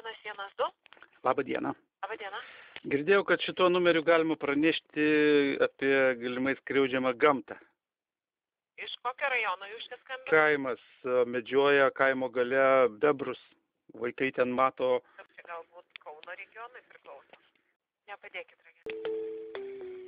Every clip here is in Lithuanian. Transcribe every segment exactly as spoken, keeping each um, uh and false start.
vienas vienas du. Labą dieną. Labą dieną. Girdėjau, kad šituo numeriu galima pranešti apie galimai skriaudžiamą gamtą. Iš kokio rajono jūs čia skambinate? Kaimas medžioja kaimo gale bebrus. Vaikai ten mato. Čia galbūt Kauno regionui priklauso. Nepadėkit, ragė.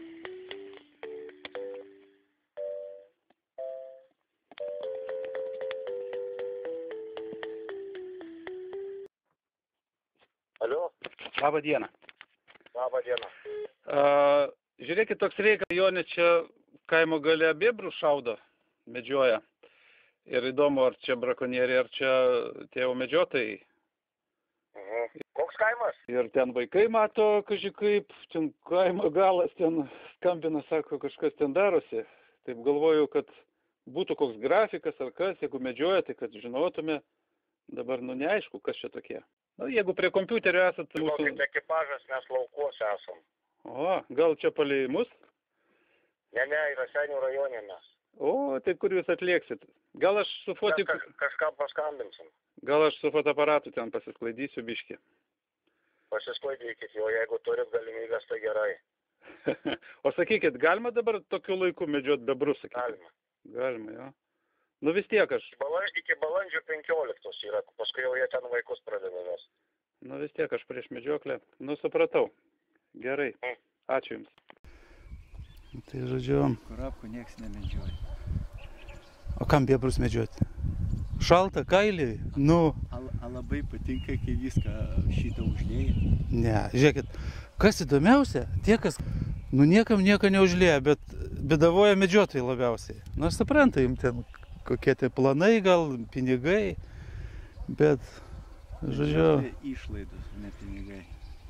Alio, Labą dieną. labą dieną. A, žiūrėkit, toks reikalas, Jonė čia kaimo gale bebrus šaudo, medžioja. Ir įdomu, ar čia brakonieriai, ar čia tie jau medžiotojai. Mhm. Koks kaimas? Ir ten vaikai mato, kaži kaip, ten kaimo galas, ten skambina, sako, kažkas ten darosi. Taip galvoju, kad būtų koks grafikas ar kas, jeigu medžioja, tai kad žinotume. Dabar, nu, neaišku, kas čia tokie. Nu, jeigu prie kompiuterio esat... Mūsų ekipažas, mes laukuose esam. O, gal čia palei mus? Ne, ne, yra Senių rajone mes. O, tai kur jūs atlieksit? Gal aš su Mes fotik... kaž, kažką paskambinsim. Gal aš su fotoaparatu ten pasisklaidysiu biškį. Pasisklaidykit jo, jeigu turit galimybės, tai gerai. O sakykit, galima dabar tokiu laiku medžiot bebrus, sakykit? Galima. Galima, jo. Nu vis tiek aš... Balandžio, iki balandžio penkioliktos yra, paskui jau jie ten vaikus pradeda vesti. Nu vis tiek aš prieš medžioklę. Nu supratau. Gerai. Mm. Ačiū Jums. Tai žodžiu... Kurapkų nieks nemedžioja. O kam bebrus medžioti? Šalta, kailį? Nu... Al, al labai patinka, kai viską šitą užlėja. Ne, žiūrėkit, kas įdomiausia, tie, kas... Nu niekam nieko neužlėja, bet bėdavoja medžiotojai labiausiai. Nu aš suprantu, jums ten kokie tie planai, gal pinigai, bet, žodžiu... Tai išlaidos, ne pinigai.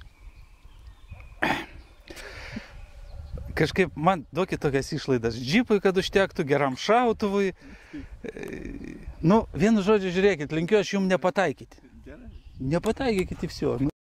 Kažkaip man duokit tokias išlaidas. Džipui, kad užtektų, geram šautuvui. Nu, vienu žodžiu, žiūrėkit, linkiu aš jums nepataikyti. Gerai. Nepataikykit į viso.